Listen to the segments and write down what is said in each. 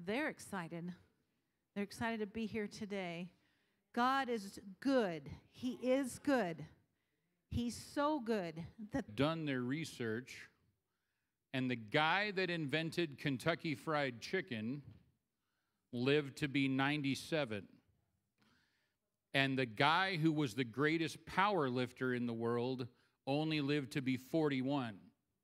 they're excited. They're excited to be here today. God is good. He is good. He's so good that Done their research, and the guy that invented Kentucky Fried Chicken lived to be 97. And the guy who was the greatest power lifter in the world only lived to be 41.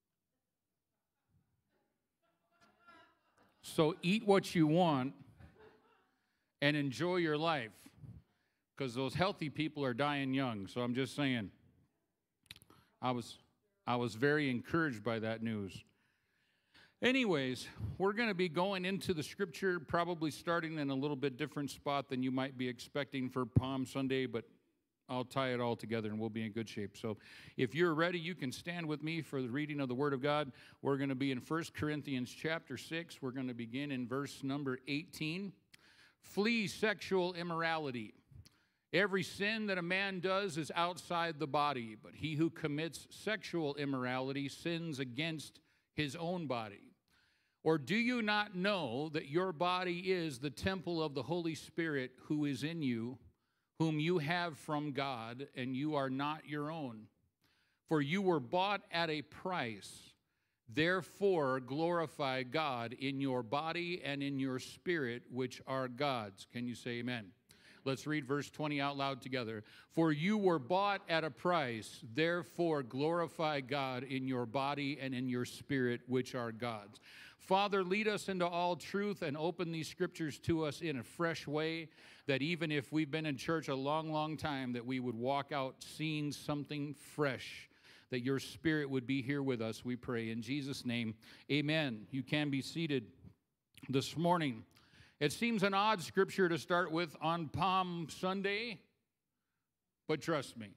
So eat what you want and enjoy your life, because those healthy people are dying young. So I'm just saying, I was very encouraged by that news. Anyways, we're going to be going into the scripture, probably starting in a little bit different spot than you might be expecting for Palm Sunday, but I'll tie it all together and we'll be in good shape. So if you're ready, you can stand with me for the reading of the Word of God. We're going to be in 1 Corinthians chapter 6. We're going to begin in verse number 18. Flee sexual immorality. Every sin that a man does is outside the body, but he who commits sexual immorality sins against his own body. Or do you not know that your body is the temple of the Holy Spirit who is in you, whom you have from God, and you are not your own? For you were bought at a price. Therefore glorify God in your body and in your spirit, which are God's. Can you say amen? Let's read verse 20 out loud together. For you were bought at a price. Therefore glorify God in your body and in your spirit, which are God's. Father, lead us into all truth and open these scriptures to us in a fresh way, that even if we've been in church a long, long time, that we would walk out seeing something fresh, that your Spirit would be here with us, we pray. In Jesus' name, amen. You can be seated this morning. It seems an odd scripture to start with on Palm Sunday, but trust me.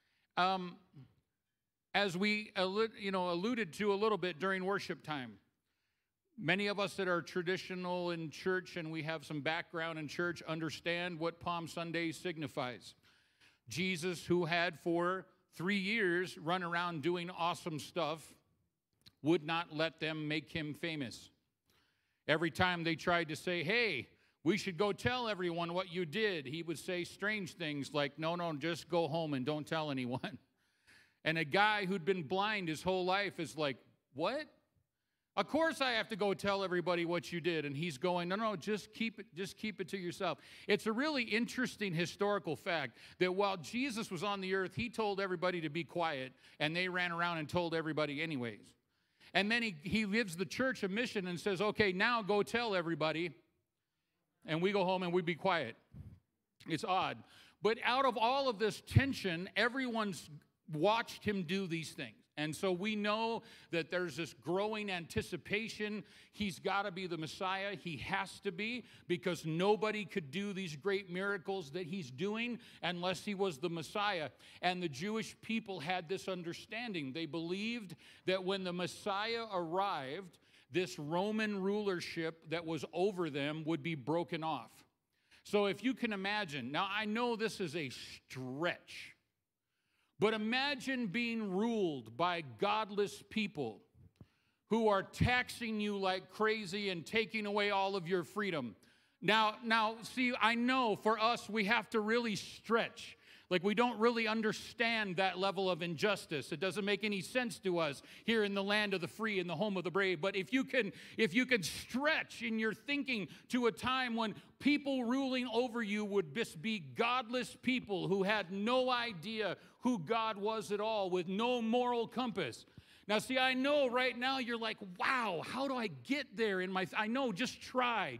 As we alluded to a little bit during worship time, many of us that are traditional in church and we have some background in church understand what Palm Sunday signifies. Jesus, who had for 3 years run around doing awesome stuff, would not let them make him famous. Every time they tried to say, hey, we should go tell everyone what you did, he would say strange things like, no, just go home and don't tell anyone. And a guy who'd been blind his whole life is like, what? Of course I have to go tell everybody what you did. And he's going, no, just keep it to yourself. It's a really interesting historical fact that while Jesus was on the earth, he told everybody to be quiet, and they ran around and told everybody anyways. And then he gives the church a mission and says, okay, now go tell everybody, and we go home and we be quiet. It's odd. But out of all of this tension, everyone's watched him do these things. And so we know that there's this growing anticipation. He's got to be the Messiah. He has to be, because nobody could do these great miracles that he's doing unless he was the Messiah. And the Jewish people had this understanding. They believed that when the Messiah arrived, this Roman rulership that was over them would be broken off. So if you can imagine, now I know this is a stretch, but imagine being ruled by godless people who are taxing you like crazy and taking away all of your freedom. Now, see, I know for us, we have to really stretch. Like, we don't really understand that level of injustice. It doesn't make any sense to us here in the land of the free and the home of the brave. But if you can stretch in your thinking to a time when people ruling over you would just be godless people who had no idea who God was at all, with no moral compass. Now, see, I know right now you're like, wow, how do I get there in my... I know, just try.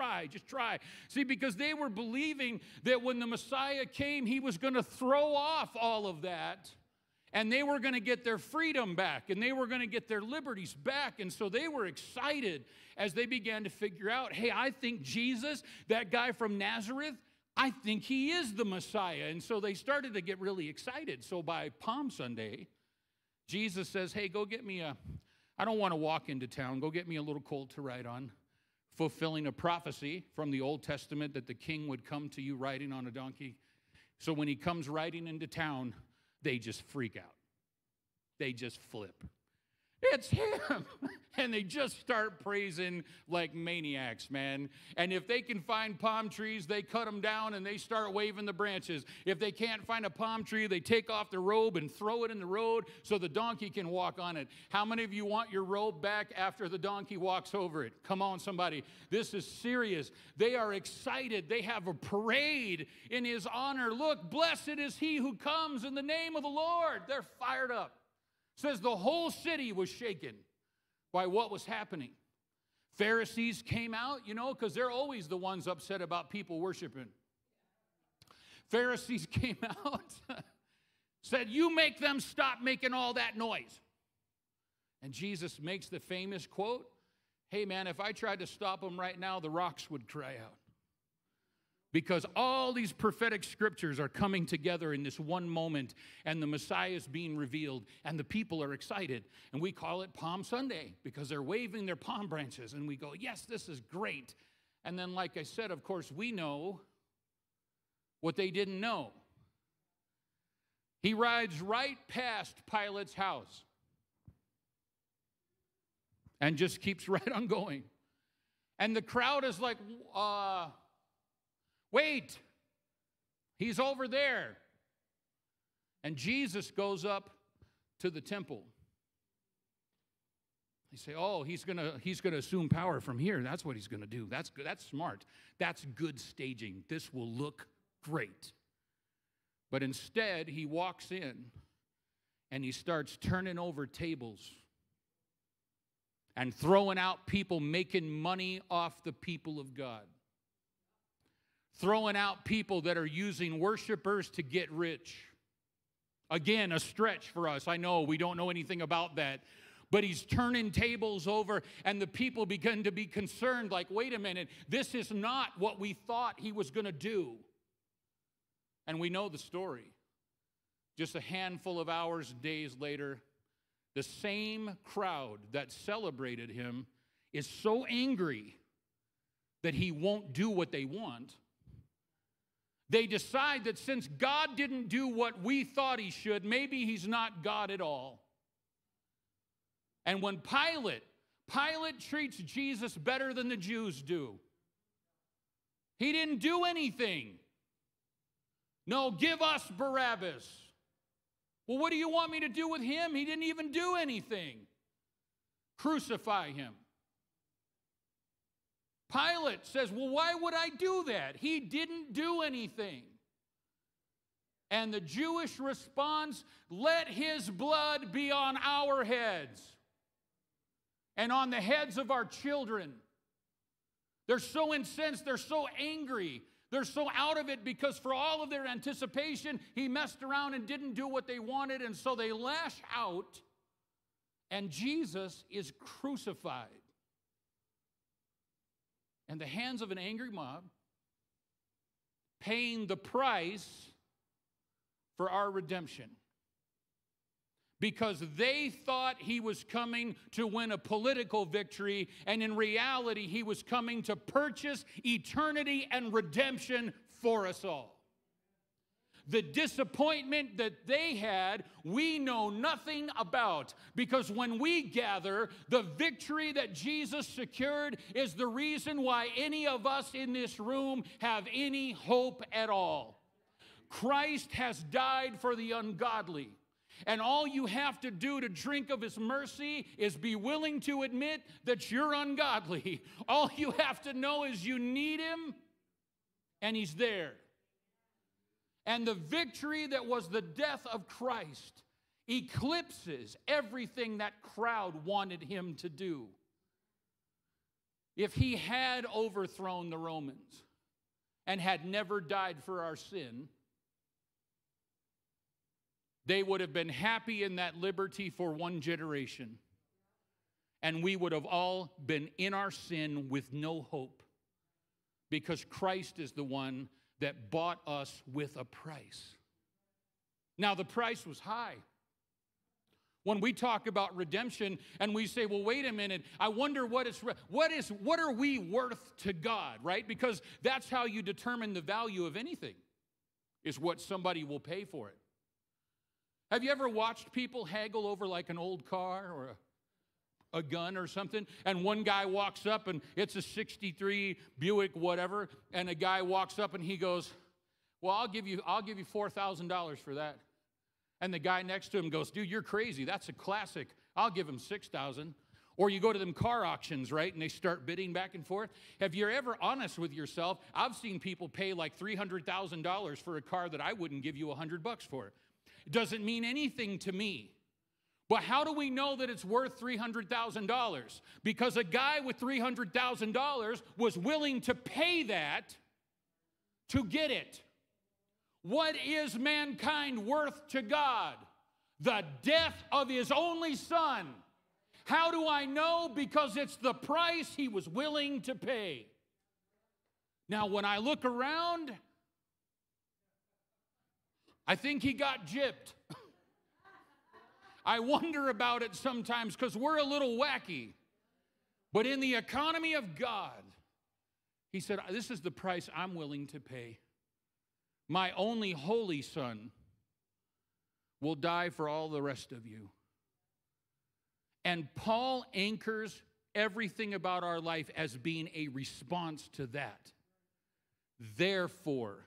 See, because they were believing that when the Messiah came, he was going to throw off all of that, and they were going to get their freedom back, and they were going to get their liberties back. And so they were excited as they began to figure out, hey, I think Jesus, that guy from Nazareth, I think he is the Messiah. And so they started to get really excited. So by Palm Sunday, Jesus says, hey, go get me I don't want to walk into town. Go get me a little colt to ride on, fulfilling a prophecy from the Old Testament that the king would come to you riding on a donkey. So when he comes riding into town, they just freak out. They just flip. It's him. And they just start praising like maniacs, man. And if they can find palm trees, they cut them down and they start waving the branches. If they can't find a palm tree, they take off their robe and throw it in the road so the donkey can walk on it. How many of you want your robe back after the donkey walks over it? Come on, somebody. This is serious. They are excited. They have a parade in his honor. Look, blessed is he who comes in the name of the Lord. They're fired up. It says the whole city was shaken by what was happening. Pharisees came out, because they're always the ones upset about people worshiping. Pharisees came out, said, you make them stop making all that noise. And Jesus makes the famous quote, hey man, if I tried to stop them right now, the rocks would cry out. Because all these prophetic scriptures are coming together in this one moment, and the Messiah is being revealed, and the people are excited. And we call it Palm Sunday because they're waving their palm branches, and we go, yes, this is great. And then, like I said, of course, we know what they didn't know. He rides right past Pilate's house and just keeps right on going. And the crowd is like, wait, he's over there. And Jesus goes up to the temple. They say, oh, he's gonna assume power from here. That's what he's going to do. That's good. That's smart. That's good staging. This will look great. But instead, he walks in and he starts turning over tables and throwing out people making money off the people of God. Throwing out people that are using worshipers to get rich. Again, a stretch for us. I know we don't know anything about that. But he's turning tables over, and the people begin to be concerned, like, wait a minute, this is not what we thought he was going to do. And we know the story. Just a handful of hours, days later, the same crowd that celebrated him is so angry that he won't do what they want. They decide that since God didn't do what we thought he should, maybe he's not God at all. And when Pilate treats Jesus better than the Jews do. He didn't do anything. No, give us Barabbas. Well, what do you want me to do with him? He didn't even do anything. Crucify him. Pilate says, well, why would I do that? He didn't do anything. And the Jewish response, let his blood be on our heads and on the heads of our children. They're so incensed, they're so angry, they're so out of it because for all of their anticipation, he messed around and didn't do what they wanted, and so they lash out, and Jesus is crucified. And the hands of an angry mob, paying the price for our redemption. Because they thought he was coming to win a political victory, and in reality, he was coming to purchase eternity and redemption for us all. The disappointment that they had, we know nothing about, because when we gather, the victory that Jesus secured is the reason why any of us in this room have any hope at all. Christ has died for the ungodly. And all you have to do to drink of his mercy is be willing to admit that you're ungodly. All you have to know is you need him, and he's there. And the victory that was the death of Christ eclipses everything that crowd wanted him to do. If he had overthrown the Romans and had never died for our sin, they would have been happy in that liberty for one generation. And we would have all been in our sin with no hope. Because Christ is the one that bought us with a price. Now, the price was high. When we talk about redemption and we say, well, wait a minute, I wonder what are we worth to God, right? Because that's how you determine the value of anything, is what somebody will pay for it. Have you ever watched people haggle over like an old car or a gun or something, and one guy walks up, and it's a 63 Buick whatever, and a guy walks up and he goes, well, I'll give you $4,000 for that. And the guy next to him goes, dude, you're crazy. That's a classic. I'll give him $6,000. Or you go to them car auctions, right, and they start bidding back and forth. Have you ever honest with yourself? I've seen people pay like $300,000 for a car that I wouldn't give you $100 for. It doesn't mean anything to me. But how do we know that it's worth $300,000? Because a guy with $300,000 was willing to pay that to get it. What is mankind worth to God? The death of his only son. How do I know? Because it's the price he was willing to pay. Now, when I look around, I think he got gypped. I wonder about it sometimes because we're a little wacky. But in the economy of God, he said, this is the price I'm willing to pay. My only holy son will die for all the rest of you. And Paul anchors everything about our life as being a response to that. Therefore,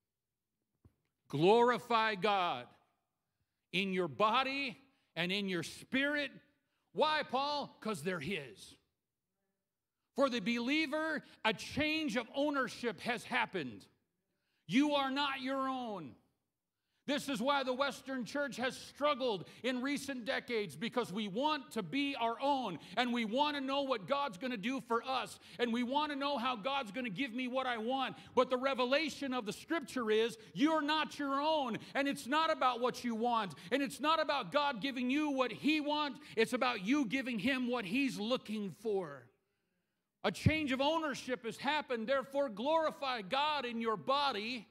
glorify God in your body and in your spirit. Why, Paul? Because they're his. For the believer, a change of ownership has happened. You are not your own. This is why the Western church has struggled in recent decades, because we want to be our own, and we want to know what God's going to do for us, and we want to know how God's going to give me what I want. But the revelation of the Scripture is you're not your own, and it's not about what you want, and it's not about God giving you what He wants. It's about you giving Him what He's looking for. A change of ownership has happened. Therefore, glorify God in your body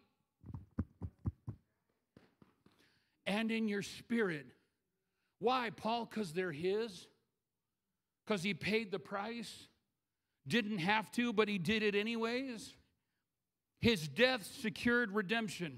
and in your spirit. Why, Paul? Because they're his? Because he paid the price? Didn't have to, but he did it anyways? His death secured redemption.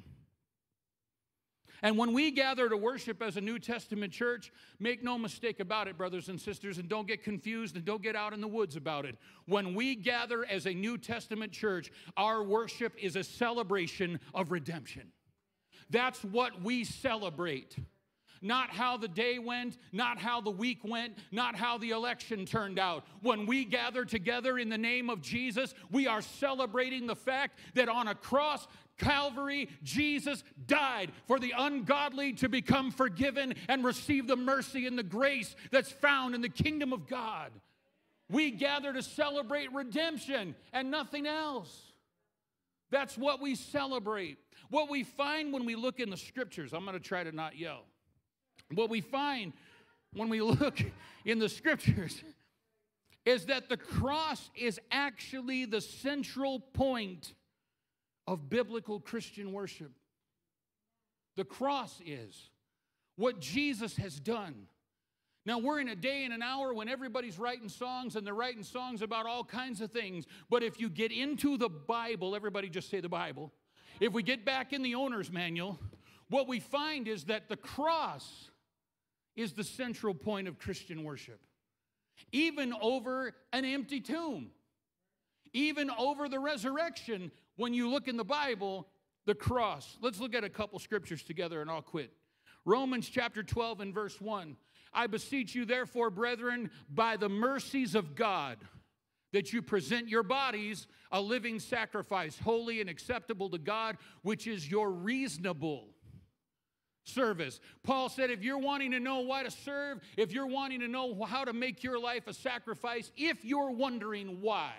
And when we gather to worship as a New Testament church, make no mistake about it, brothers and sisters, and don't get confused and don't get out in the woods about it. When we gather as a New Testament church, our worship is a celebration of redemption. That's what we celebrate. Not how the day went, not how the week went, not how the election turned out. When we gather together in the name of Jesus, we are celebrating the fact that on a cross, Calvary, Jesus died for the ungodly to become forgiven and receive the mercy and the grace that's found in the kingdom of God. We gather to celebrate redemption and nothing else. That's what we celebrate. What we find when we look in the Scriptures, I'm going to try to not yell. What we find when we look in the Scriptures is that the cross is actually the central point of biblical Christian worship. The cross is what Jesus has done. Now, we're in a day and an hour when everybody's writing songs, and they're writing songs about all kinds of things. But if you get into the Bible, everybody just say the Bible. If we get back in the owner's manual, what we find is that the cross is the central point of Christian worship. Even over an empty tomb. Even over the resurrection, when you look in the Bible, the cross. Let's look at a couple scriptures together and I'll quit. Romans chapter 12 and verse 1. I beseech you therefore, brethren, by the mercies of God, that you present your bodies a living sacrifice, holy and acceptable to God, which is your reasonable service. Paul said, if you're wanting to know why to serve, if you're wanting to know how to make your life a sacrifice, if you're wondering why,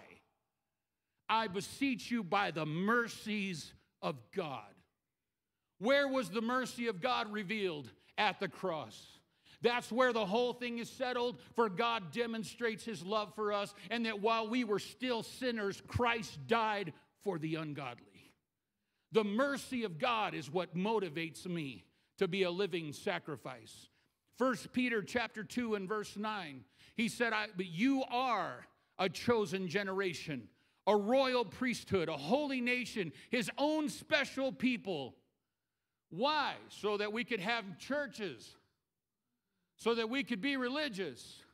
I beseech you by the mercies of God. Where was the mercy of God revealed? At the cross. That's where the whole thing is settled, for God demonstrates His love for us, and that while we were still sinners, Christ died for the ungodly. The mercy of God is what motivates me to be a living sacrifice. 1 Peter chapter 2 and verse 9, he said, but you are a chosen generation, a royal priesthood, a holy nation, His own special people. Why? So that we could have churches. So that we could be religious.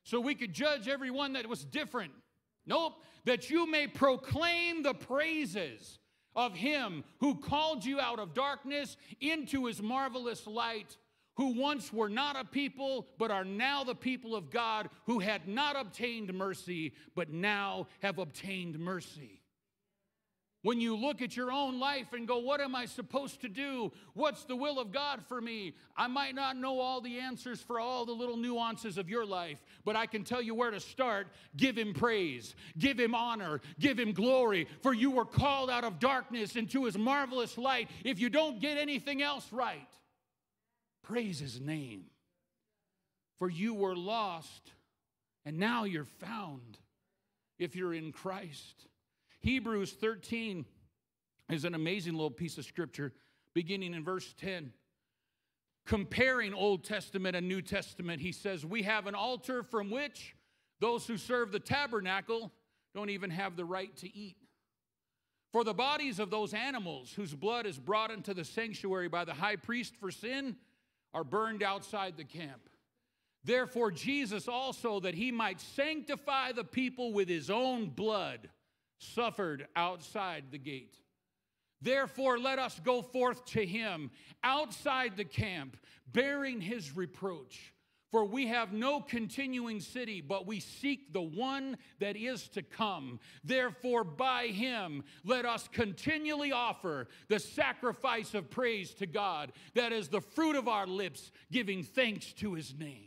so we could judge everyone that was different. Nope, that you may proclaim the praises of him who called you out of darkness into his marvelous light, who once were not a people, but are now the people of God, who had not obtained mercy, but now have obtained mercy. When you look at your own life and go, what am I supposed to do? What's the will of God for me? I might not know all the answers for all the little nuances of your life, but I can tell you where to start. Give him praise, give him honor, give him glory, for you were called out of darkness into his marvelous light. If you don't get anything else right, praise his name. For you were lost, and now you're found if you're in Christ. Hebrews 13 is an amazing little piece of scripture, beginning in verse 10. Comparing Old Testament and New Testament, he says, we have an altar from which those who serve the tabernacle don't even have the right to eat. For the bodies of those animals whose blood is brought into the sanctuary by the high priest for sin are burned outside the camp. Therefore Jesus also, that he might sanctify the people with his own blood, suffered outside the gate. Therefore, let us go forth to him outside the camp, bearing his reproach. For we have no continuing city, but we seek the one that is to come. Therefore, by him, let us continually offer the sacrifice of praise to God, that is the fruit of our lips, giving thanks to his name.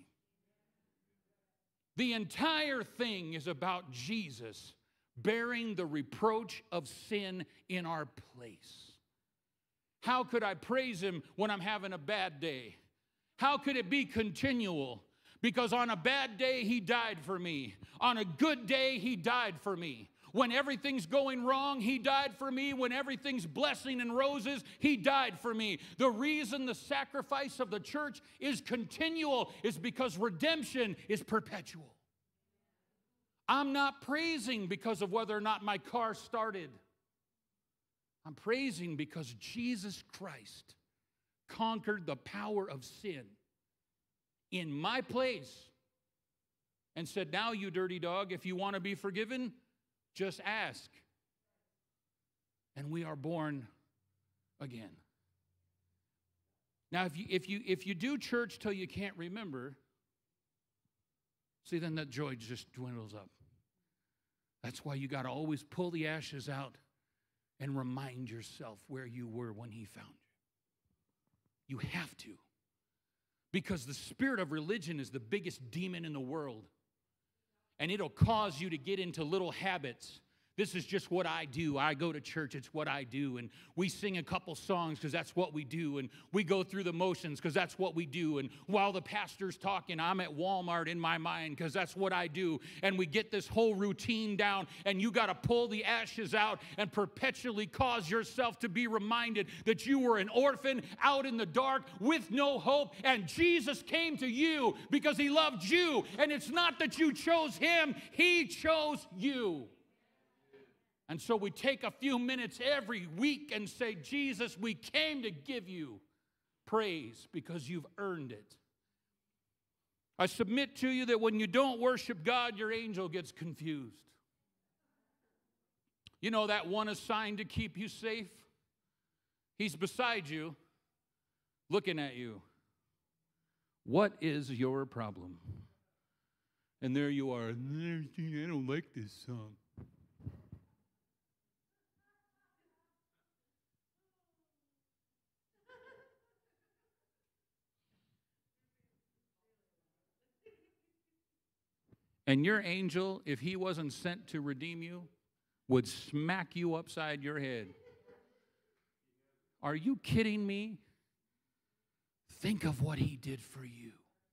The entire thing is about Jesus bearing the reproach of sin in our place. How could I praise him when I'm having a bad day? How could it be continual? Because on a bad day, he died for me. On a good day, he died for me. When everything's going wrong, he died for me. When everything's blessing and roses, he died for me. The reason the sacrifice of the church is continual is because redemption is perpetual. I'm not praising because of whether or not my car started. I'm praising because Jesus Christ conquered the power of sin in my place and said, now you dirty dog, if you want to be forgiven, just ask. And we are born again. Now, if you do church till you can't remember, see, then that joy just dwindles up. That's why you got to always pull the ashes out and remind yourself where you were when he found you. You have to. Because the spirit of religion is the biggest demon in the world. And it'll cause you to get into little habits. This is just what I do. I go to church, it's what I do. And we sing a couple songs because that's what we do. And we go through the motions because that's what we do. And while the pastor's talking, I'm at Walmart in my mind because that's what I do. And we get this whole routine down, and you got to pull the ashes out and perpetually cause yourself to be reminded that you were an orphan out in the dark with no hope. And Jesus came to you because he loved you. And it's not that you chose him, he chose you. And so we take a few minutes every week and say, Jesus, we came to give you praise because you've earned it. I submit to you that when you don't worship God, your angel gets confused. You know that one assigned to keep you safe? He's beside you, looking at you. What is your problem? And there you are. I don't like this song. And your angel, if he wasn't sent to redeem you, would smack you upside your head. Are you kidding me? Think of what he did for you.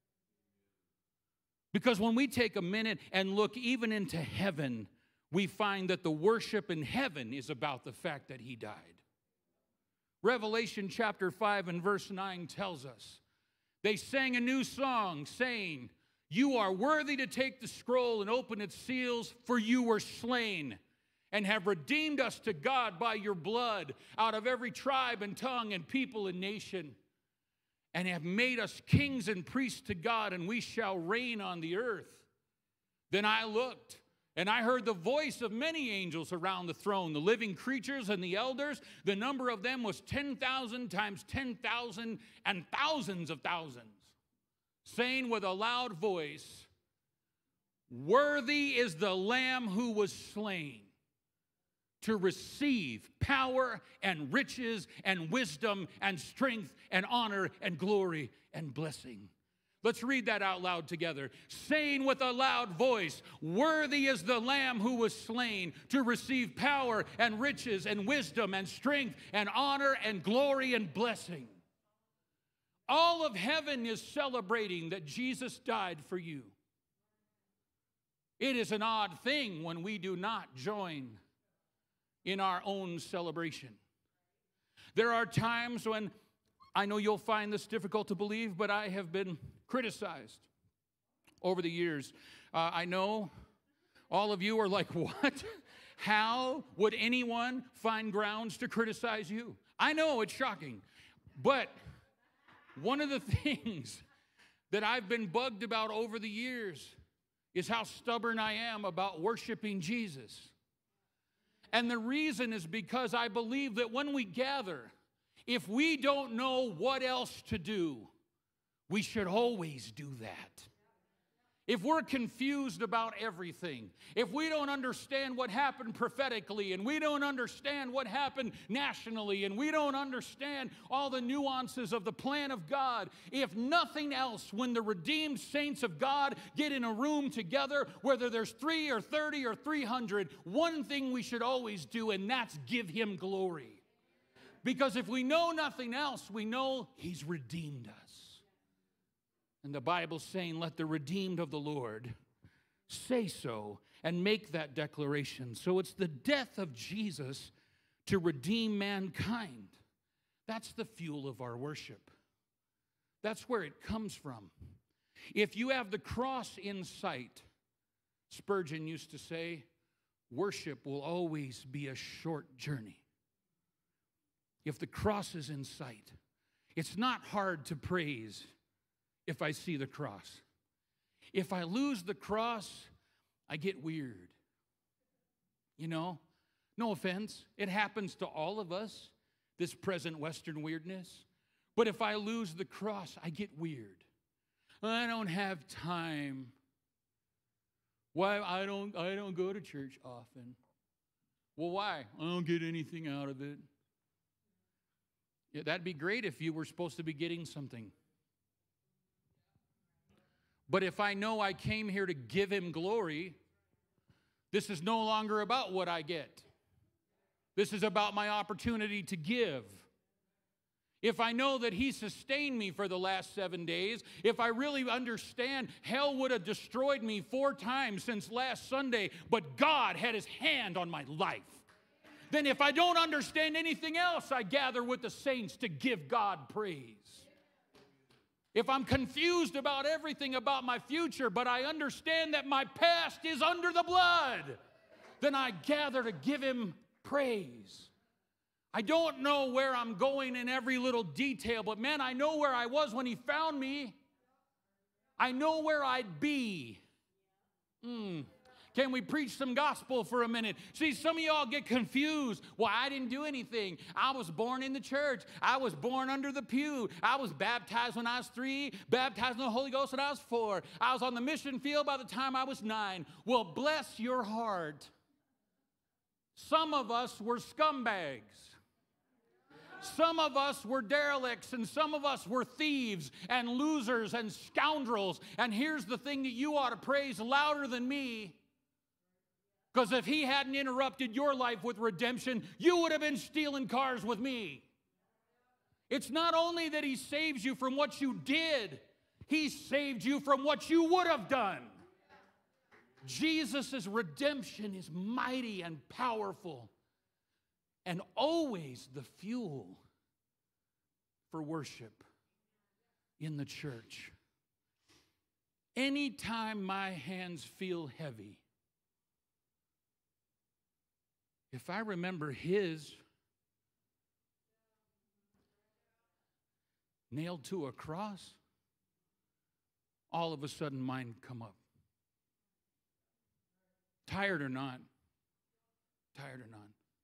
Because when we take a minute and look even into heaven, we find that the worship in heaven is about the fact that he died. Revelation chapter 5 and verse 9 tells us, they sang a new song saying, you are worthy to take the scroll and open its seals, for you were slain and have redeemed us to God by your blood out of every tribe and tongue and people and nation, and have made us kings and priests to God, and we shall reign on the earth. Then I looked, and I heard the voice of many angels around the throne, the living creatures and the elders. The number of them was 10,000 times 10,000 and thousands of thousands, saying with a loud voice, "Worthy is the Lamb who was slain to receive power and riches and wisdom and strength and honor and glory and blessing." Let's read that out loud together. Saying with a loud voice, "Worthy is the Lamb who was slain to receive power and riches and wisdom and strength and honor and glory and blessing." All of heaven is celebrating that Jesus died for you. It is an odd thing when we do not join in our own celebration. There are times when, I know you'll find this difficult to believe, but I have been criticized over the years. I know all of you are like, what? How would anyone find grounds to criticize you? I know it's shocking, but one of the things that I've been bugged about over the years is how stubborn I am about worshiping Jesus. And the reason is because I believe that when we gather, if we don't know what else to do, we should always do that. If we're confused about everything, if we don't understand what happened prophetically, and we don't understand what happened nationally, and we don't understand all the nuances of the plan of God, if nothing else, when the redeemed saints of God get in a room together, whether there's 3 or 30 or 300, one thing we should always do, and that's give Him glory. Because if we know nothing else, we know He's redeemed us. And the Bible's saying, let the redeemed of the Lord say so and make that declaration. So it's the death of Jesus to redeem mankind. That's the fuel of our worship. That's where it comes from. If you have the cross in sight, Spurgeon used to say, worship will always be a short journey. If the cross is in sight, it's not hard to praise if I see the cross. If I lose the cross, I get weird. You know, no offense. It happens to all of us, this present Western weirdness. But if I lose the cross, I get weird. I don't have time. Why? I don't go to church often. Well, why? I don't get anything out of it. Yeah, that'd be great if you were supposed to be getting something. But if I know I came here to give Him glory, this is no longer about what I get. This is about my opportunity to give. If I know that He sustained me for the last 7 days, if I really understand hell would have destroyed me 4 times since last Sunday, but God had His hand on my life, then if I don't understand anything else, I gather with the saints to give God praise. If I'm confused about everything about my future, but I understand that my past is under the blood, then I gather to give Him praise. I don't know where I'm going in every little detail, but man, I know where I was when He found me. I know where I'd be. Can we preach some gospel for a minute? See, some of y'all get confused. Well, I didn't do anything. I was born in the church. I was born under the pew. I was baptized when I was 3, baptized in the Holy Ghost when I was 4. I was on the mission field by the time I was 9. Well, bless your heart. Some of us were scumbags. Some of us were derelicts, and some of us were thieves and losers and scoundrels. And here's the thing that you ought to praise louder than me. Because if He hadn't interrupted your life with redemption, you would have been stealing cars with me. It's not only that He saves you from what you did, He saved you from what you would have done. Jesus' redemption is mighty and powerful and always the fuel for worship in the church. Anytime my hands feel heavy, if I remember His nailed to a cross, all of a sudden mine come up. Tired or not. Tired or not.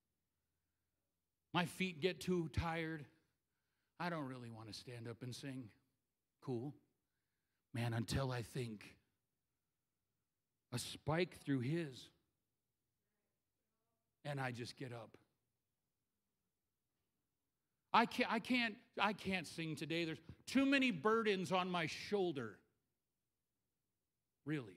My feet get too tired. I don't really want to stand up and sing. Cool. Man, until I think a spike through his, and I just get up. I can't sing today. There's too many burdens on my shoulder. Really.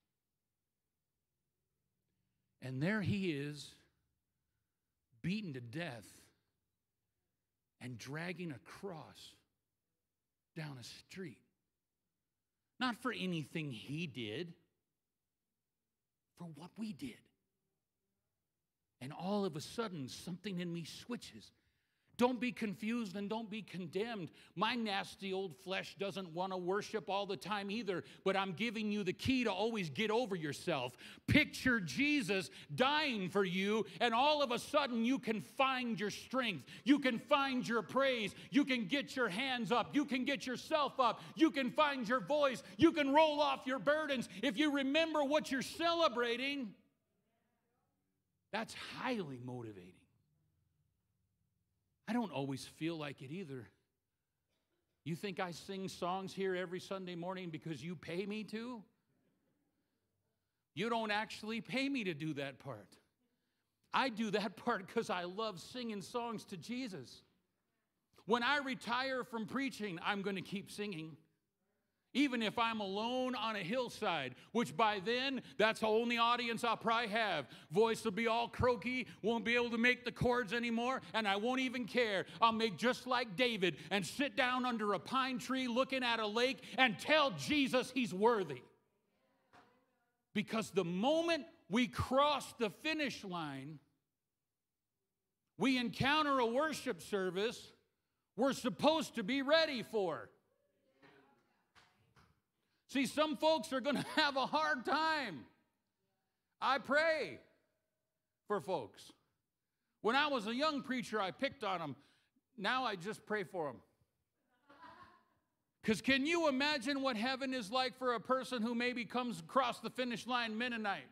And there he is, beaten to death and dragging a cross down a street. Not for anything he did, for what we did. And all of a sudden, something in me switches. Don't be confused and don't be condemned. My nasty old flesh doesn't want to worship all the time either, but I'm giving you the key to always get over yourself. Picture Jesus dying for you, and all of a sudden you can find your strength. You can find your praise. You can get your hands up. You can get yourself up. You can find your voice. You can roll off your burdens. If you remember what you're celebrating, that's highly motivating. I don't always feel like it either. You think I sing songs here every Sunday morning because you pay me to? You don't actually pay me to do that part. I do that part because I love singing songs to Jesus. When I retire from preaching, I'm going to keep singing. Even if I'm alone on a hillside, which by then, that's the only audience I'll probably have. Voice will be all croaky, won't be able to make the chords anymore, and I won't even care. I'll make just like David and sit down under a pine tree looking at a lake and tell Jesus he's worthy. Because the moment we cross the finish line, we encounter a worship service we're supposed to be ready for. See, some folks are going to have a hard time. I pray for folks. When I was a young preacher, I picked on them. Now I just pray for them. Because can you imagine what heaven is like for a person who maybe comes across the finish line Mennonite?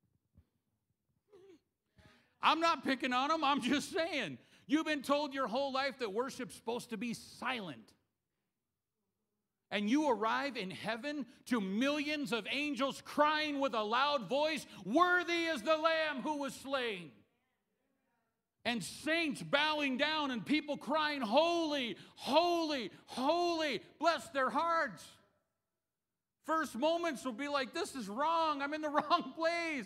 I'm not picking on them. I'm just saying. You've been told your whole life that worship's supposed to be silent. And you arrive in heaven to millions of angels crying with a loud voice, "Worthy is the Lamb who was slain." And saints bowing down and people crying, "Holy, holy, holy." Bless their hearts. First moments will be like, this is wrong. I'm in the wrong place.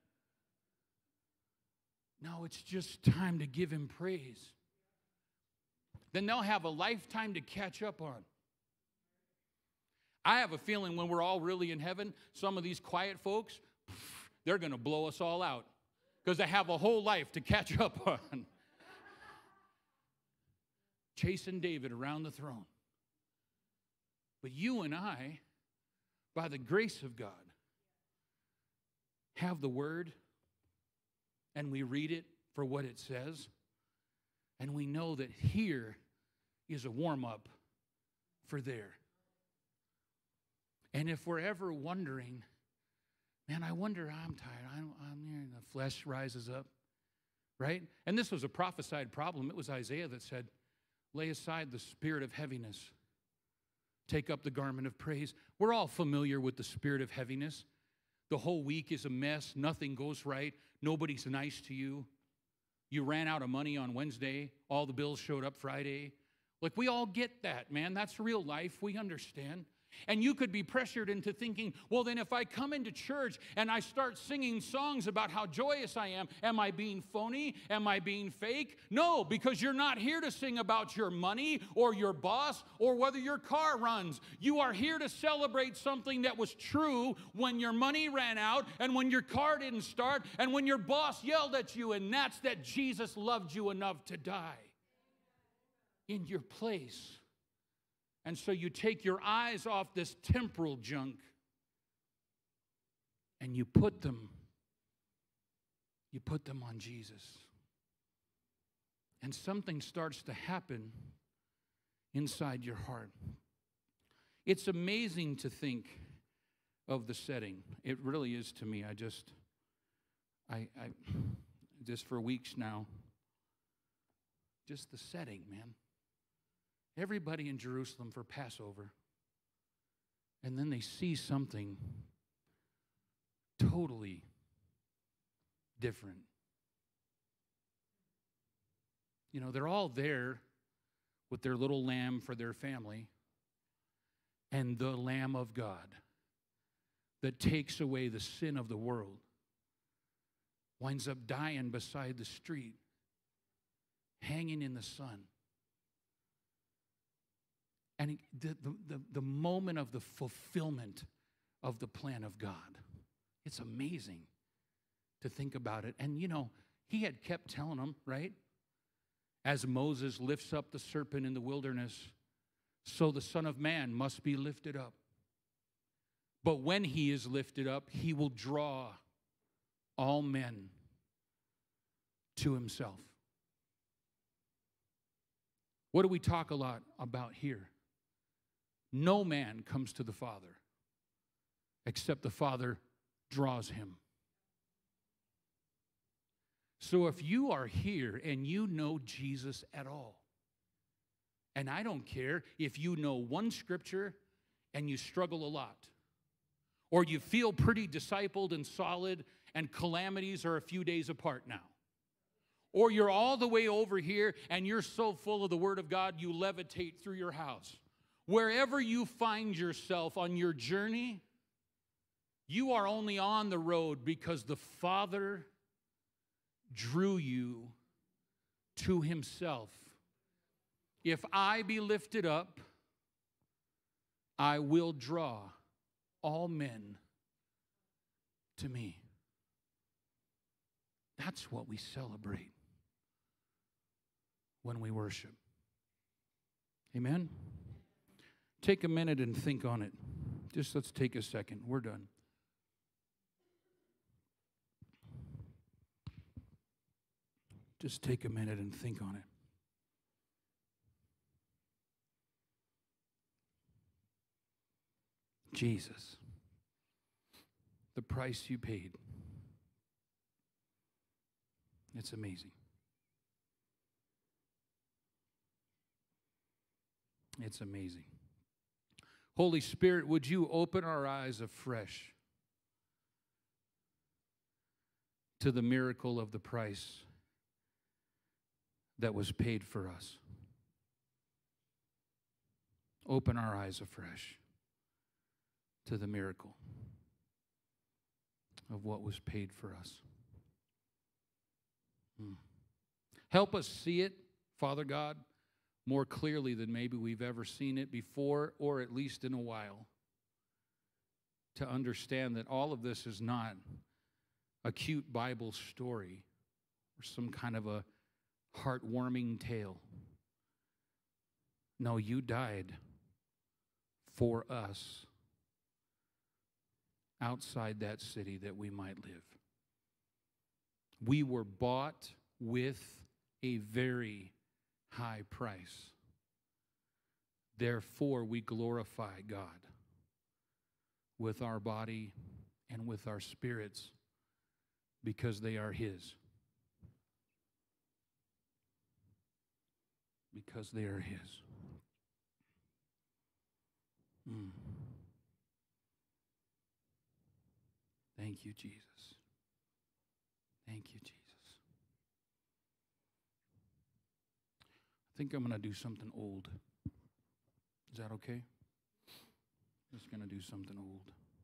No, it's just time to give him praise. Then they'll have a lifetime to catch up on. I have a feeling when we're all really in heaven, some of these quiet folks, they're going to blow us all out because they have a whole life to catch up on. Chasing David around the throne. But you and I, by the grace of God, have the word and we read it for what it says, and we know that here is a warm-up for there. And if we're ever wondering, man, I wonder, I'm tired, I'm here, and the flesh rises up, right? And this was a prophesied problem. It was Isaiah that said, lay aside the spirit of heaviness. Take up the garment of praise. We're all familiar with the spirit of heaviness. The whole week is a mess. Nothing goes right. Nobody's nice to you. You ran out of money on Wednesday. All the bills showed up Friday. Like, we all get that, man. That's real life. We understand. And you could be pressured into thinking, well, then if I come into church and I start singing songs about how joyous I am I being phony? Am I being fake? No, because you're not here to sing about your money or your boss or whether your car runs. You are here to celebrate something that was true when your money ran out and when your car didn't start and when your boss yelled at you, and that's that Jesus loved you enough to die in your place. And so you take your eyes off this temporal junk and you put them on Jesus. And something starts to happen inside your heart. It's amazing to think of the setting. It really is to me. I just for weeks now, just the setting, man. Everybody in Jerusalem for Passover. And then they see something totally different. You know, they're all there with their little lamb for their family, and the Lamb of God that takes away the sin of the world winds up dying beside the street, hanging in the sun. And the moment of the fulfillment of the plan of God, it's amazing to think about it. And, you know, he had kept telling them, right? As Moses lifts up the serpent in the wilderness, so the Son of Man must be lifted up. But when he is lifted up, he will draw all men to himself. What do we talk a lot about here? No man comes to the Father except the Father draws him. So if you are here and you know Jesus at all, and I don't care if you know one scripture and you struggle a lot, or you feel pretty discipled and solid and calamities are a few days apart now, or you're all the way over here and you're so full of the Word of God you levitate through your house. Wherever you find yourself on your journey, you are only on the road because the Father drew you to himself. If I be lifted up, I will draw all men to me. That's what we celebrate when we worship. Amen? Take a minute and think on it. Just let's take a second. We're done. Just take a minute and think on it. Jesus, the price you paid. It's amazing. It's amazing. Holy Spirit, would you open our eyes afresh to the miracle of the price that was paid for us? Open our eyes afresh to the miracle of what was paid for us. Help us see it, Father God, more clearly than maybe we've ever seen it before, or at least in a while, to understand that all of this is not a cute Bible story or some kind of a heartwarming tale. No, you died for us outside that city that we might live. We were bought with a very high price. Therefore, we glorify God with our body and with our spirits because they are His. Because they are His. Thank you, Jesus. Thank you, Jesus. I think I'm going to do something old. Is that okay? I'm just going to do something old.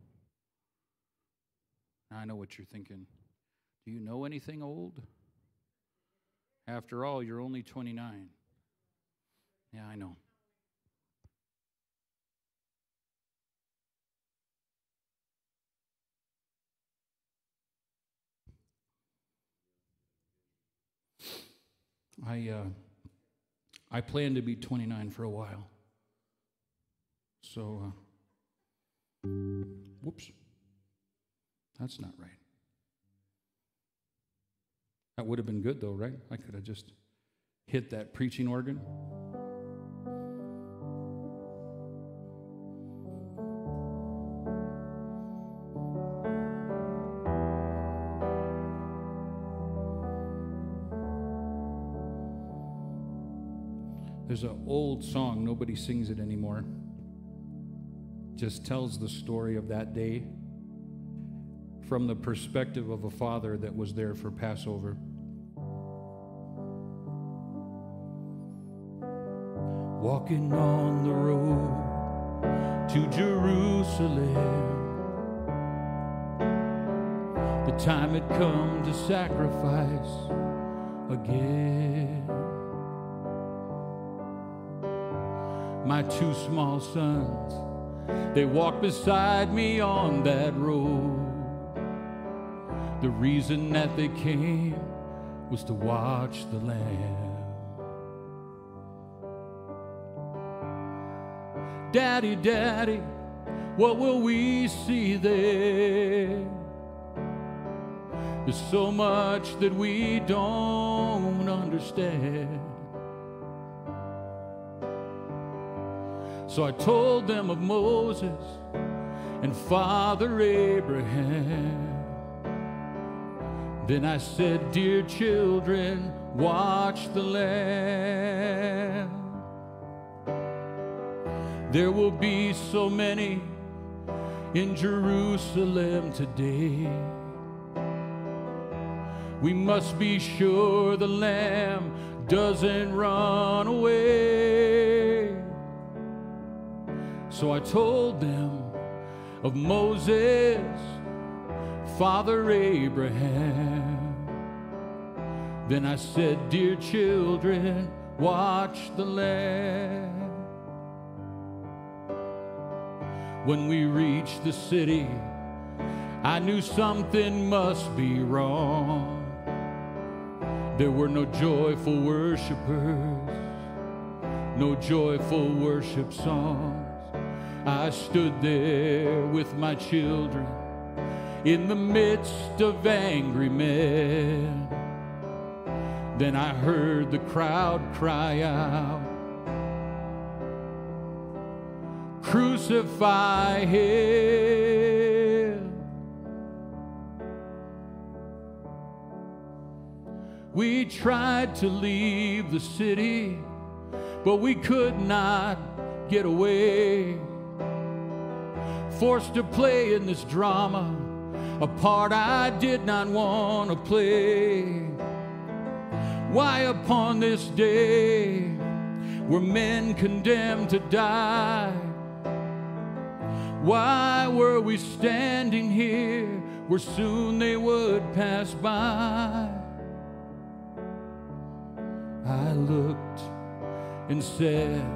Now, I know what you're thinking. Do you know anything old? After all, you're only 29. Yeah, I know. I plan to be 29 for a while. So, whoops. That's not right. That would have been good though, right? I could have just hit that preaching organ. There's an old song, nobody sings it anymore. Just tells the story of that day from the perspective of a father that was there for Passover. Walking on the road to Jerusalem, the time had come to sacrifice again. My two small sons, they walked beside me on that road. The reason that they came was to watch the Lamb. Daddy, Daddy, what will we see there? There's so much that we don't understand. So I told them of Moses and Father Abraham. Then I said, dear children, watch the Lamb. There will be so many in Jerusalem today. We must be sure the Lamb doesn't run away. So I told them of Moses, Father Abraham. Then I said, dear children, watch the Lamb. When we reached the city, I knew something must be wrong. There were no joyful worshipers, no joyful worship songs. I stood there with my children in the midst of angry men. Then I heard the crowd cry out, crucify him. We tried to leave the city, but we could not get away. Forced to play in this drama, a part I did not want to play. Why upon this day were men condemned to die? Why were we standing here where soon they would pass by? I looked and said,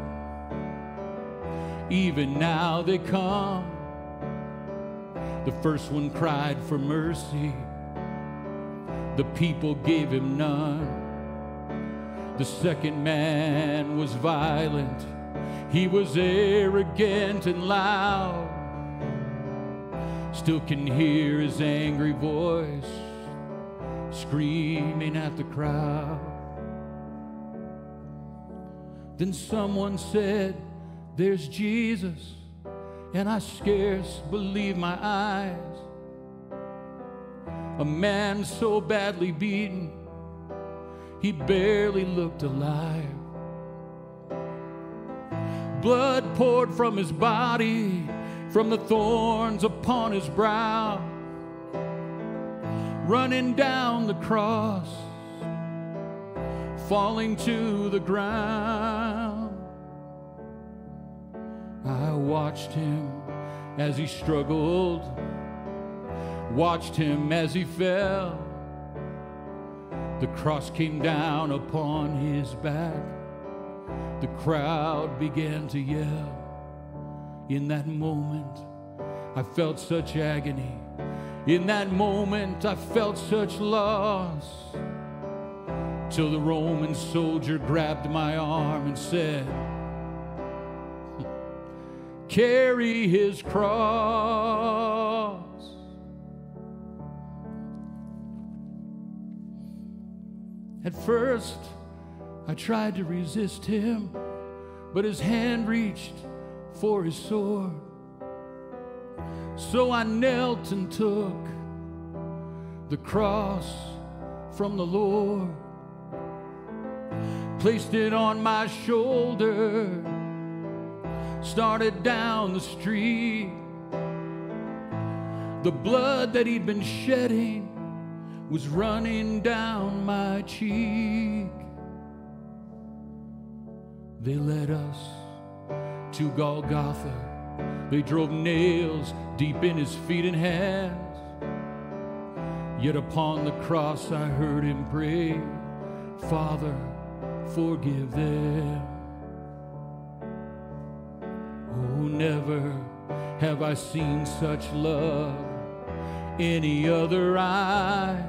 even now they come. The first one cried for mercy. The people gave him none. The second man was violent. He was arrogant and loud. Still can hear his angry voice screaming at the crowd. Then someone said, there's Jesus. And I scarce believed my eyes. A man so badly beaten, he barely looked alive. Blood poured from his body, from the thorns upon his brow, running down the cross, falling to the ground. I watched him as he struggled, watched him as he fell. The cross came down upon his back. The crowd began to yell. In that moment, I felt such agony. In that moment, I felt such loss. Till the Roman soldier grabbed my arm and said, carry his cross. At first, I tried to resist him, but his hand reached for his sword. So I knelt and took the cross from the Lord. placed it on my shoulder, started down the street. The blood that he'd been shedding was running down my cheek. They led us to Golgotha. They drove nails deep in his feet and hands. Yet upon the cross I heard him pray, Father, forgive them. Oh, never have I seen such love any other eyes.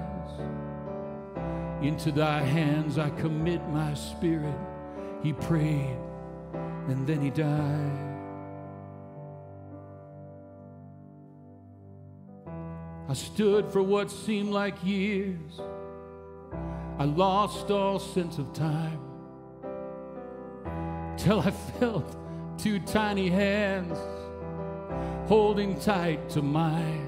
Into thy hands I commit my spirit. He prayed, and then he died. I stood for what seemed like years. I lost all sense of time, till I felt two tiny hands holding tight to mine.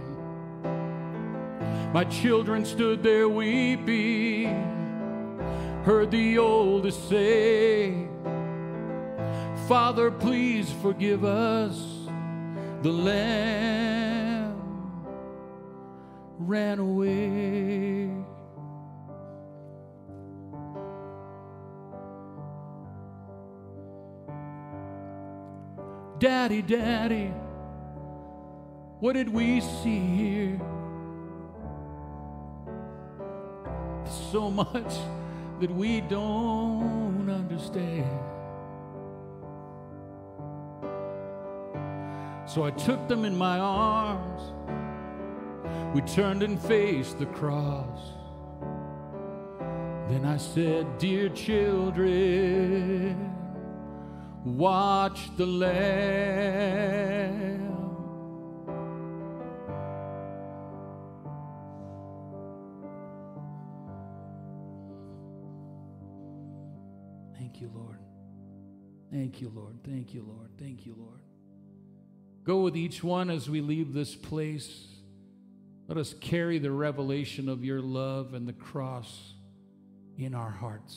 My children stood there weeping, heard the oldest say, Father, please forgive us. The lamb ran away. Daddy, Daddy, what did we see here? So much that we don't understand. So I took them in my arms. We turned and faced the cross. Then I said, dear children, watch the Lamb. Thank you, Lord. Thank you, Lord. Thank you, Lord. Thank you, Lord. Go with each one as we leave this place. Let us carry the revelation of your love and the cross in our hearts.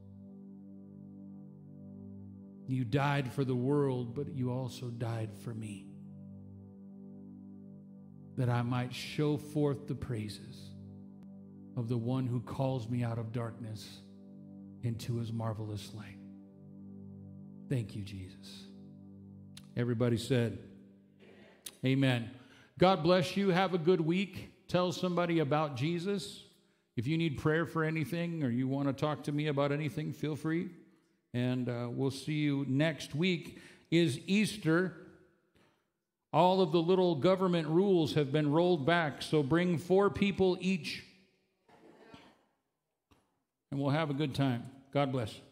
You died for the world, but you also died for me, that I might show forth the praises of the one who calls me out of darkness into his marvelous light. Thank you, Jesus. Everybody said, amen. God bless you. Have a good week. Tell somebody about Jesus. If you need prayer for anything or you want to talk to me about anything, feel free. And we'll see you next week. Is Easter. All of the little government rules have been rolled back, so bring 4 people each. And we'll have a good time. God bless.